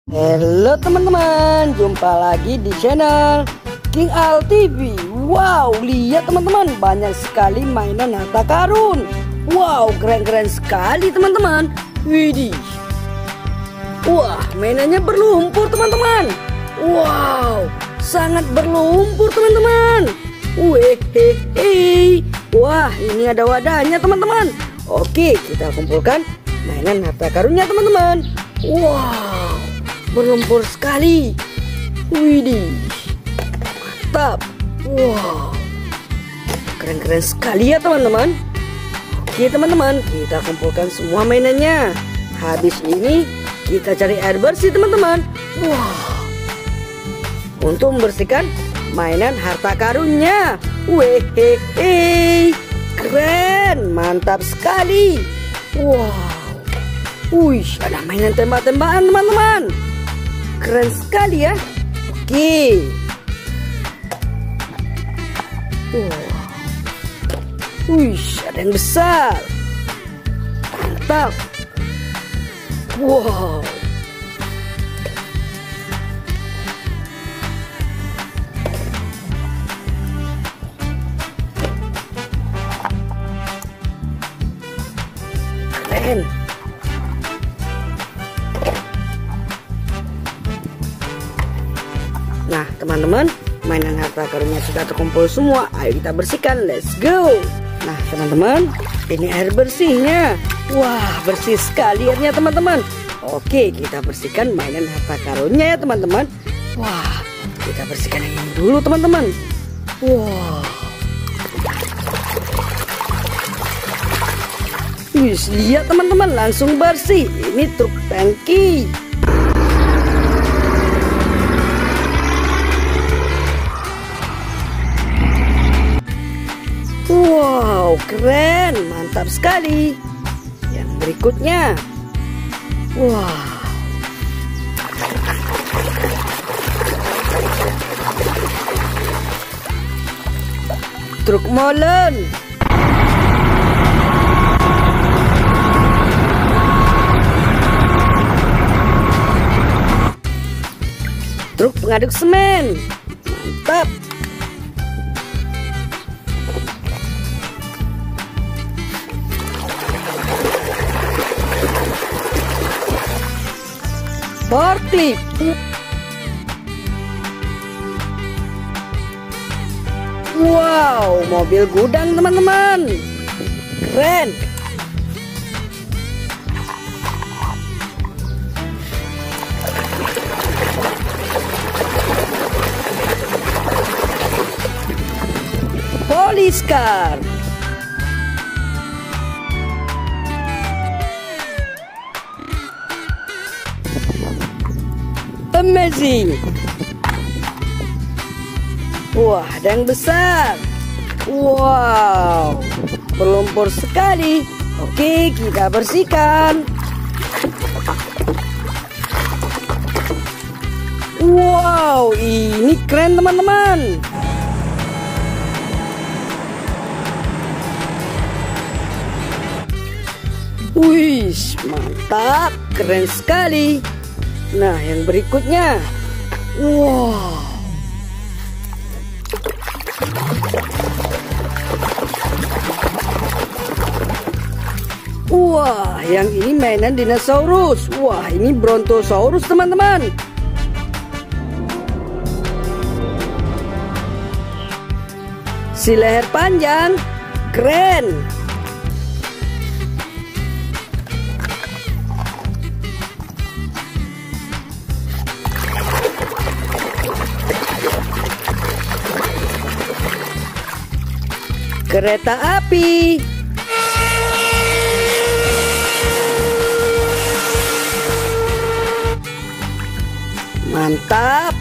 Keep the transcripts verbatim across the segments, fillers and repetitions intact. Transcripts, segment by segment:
Halo teman-teman, jumpa lagi di channel King Al T V. Wow, lihat teman-teman, banyak sekali mainan harta karun. Wow, keren-keren sekali teman-teman. Widih. Wah, mainannya berlumpur teman-teman. Wow, sangat berlumpur teman-teman. Wehehe. Wah, ini ada wadahnya teman-teman. Oke, kita kumpulkan mainan harta karunnya teman-teman. Wow, berlumpur sekali. Widih, mantap. Wow, keren-keren sekali ya teman-teman. Oke teman-teman, kita kumpulkan semua mainannya. Habis ini kita cari air bersih teman-teman. Wow, untuk membersihkan mainan harta karunnya. Wehehe, keren, mantap sekali. Wow, wih, ada mainan tembak-tembakan teman-teman. Keren sekali ya. Oke. Wow. Wih, ada yang besar. Mantap. Wow. Keren. Nah teman-teman, mainan harta karunnya sudah terkumpul semua. Ayo kita bersihkan, let's go. Nah teman-teman, ini air bersihnya. Wah, bersih sekali airnya teman-teman. Oke, kita bersihkan mainan harta karunnya ya teman-teman. Wah, kita bersihkan yang ini dulu teman-teman. Wow. Wih, lihat teman-teman, langsung bersih. Ini truk tangki. Wow, keren, mantap sekali. Yang berikutnya, wow, truk molen. Truk pengaduk semen. Mantap. Forklift. Wow, mobil gudang teman-teman. Keren. Police car. Amazing. Wah, ada yang besar. Wow, berlumpur sekali. Oke, kita bersihkan. Wow, ini keren teman-teman. Wih, mantap, keren sekali. Nah, yang berikutnya. Wow. Wah, yang ini mainan dinosaurus. Wah, ini Brontosaurus teman-teman. Si leher panjang. Keren. Kereta api. Mantap.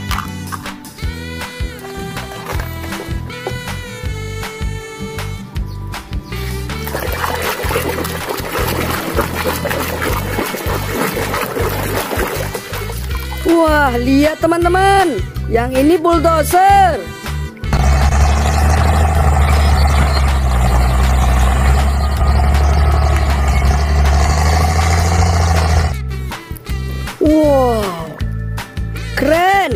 Wah, lihat teman-teman. Yang ini bulldozer. Wow, keren.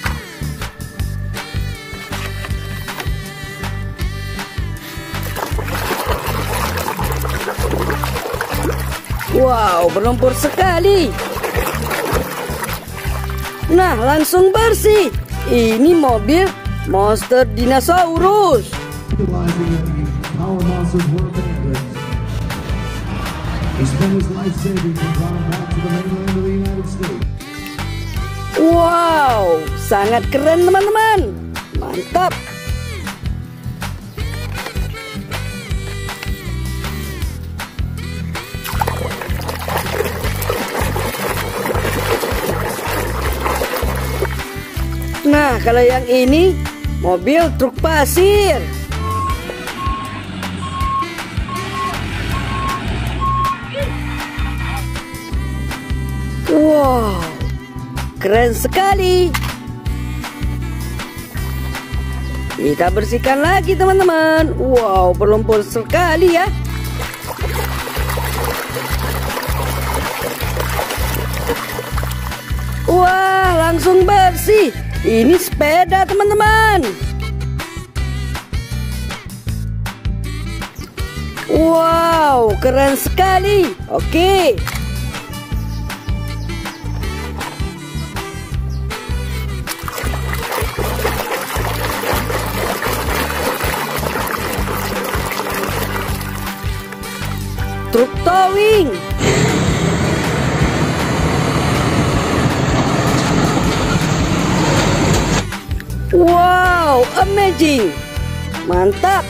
Wow, berlumpur sekali. Nah, langsung bersih. Ini mobil monster dinosaurus. Wow, sangat keren teman-teman. Mantap. Nah, kalau yang ini mobil truk pasir. Wow, keren sekali. Kita bersihkan lagi teman-teman. Wow, berlumpur sekali ya. Wah, langsung bersih. Ini sepeda teman-teman. Wow, keren sekali. Oke. Truk towing. Wow, amazing. Mantap.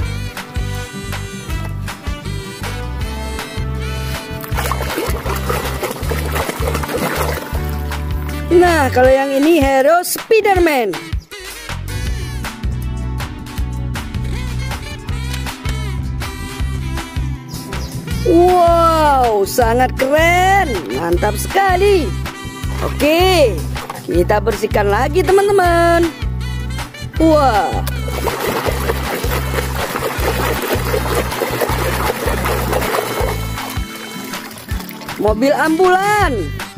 Nah, kalau yang ini hero Spiderman. Wow, sangat keren. Mantap sekali. Oke, kita bersihkan lagi teman-teman. Wah. Mobil ambulan.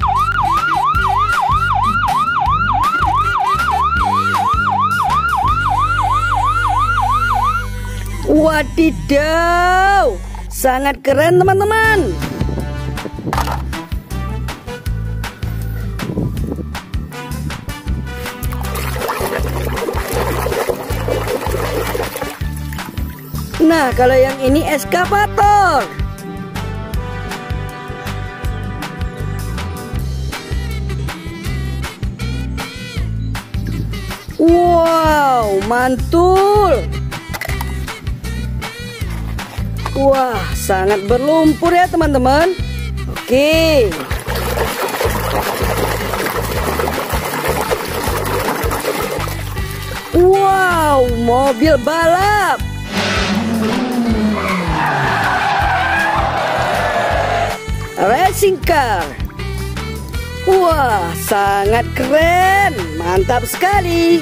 Wadidaw, sangat keren teman-teman. Nah, kalau yang ini eskavator. Wow, mantul. Wah, sangat berlumpur ya teman-teman. Oke. Wow, mobil balap. Racing car. Wah, sangat keren. Mantap sekali.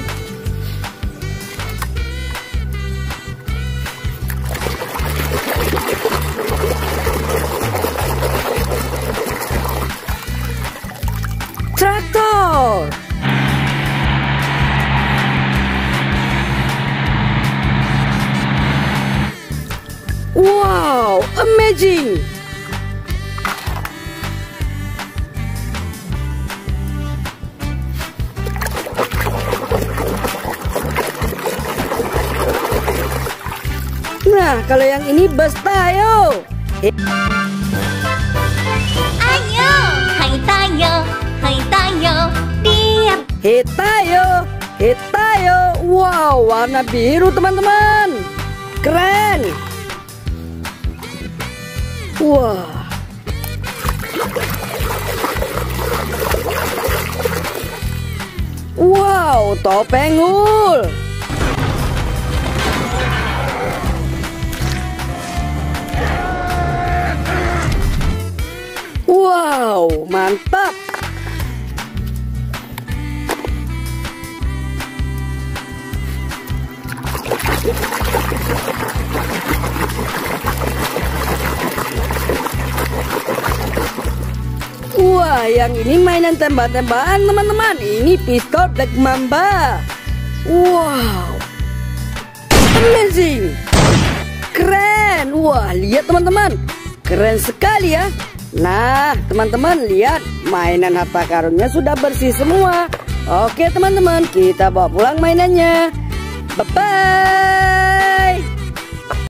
Traktor. Wow, amazing. Nah, kalau yang ini bus tayo. Ayo, hai tayo, hai tayo, dia. Hei tayo, hei tayo. Wow, warna biru teman-teman. Keren. Wah. Wow, topeng ul. Wow, mantap. Wah, Wah, yang ini mainan tembak-tembakan teman-teman. Ini pistol Black Mamba. Wow, amazing, keren. Wah, lihat teman-teman, keren sekali ya. Nah teman-teman, lihat mainan harta karunnya sudah bersih semua. Oke teman-teman, kita bawa pulang mainannya. Bye bye.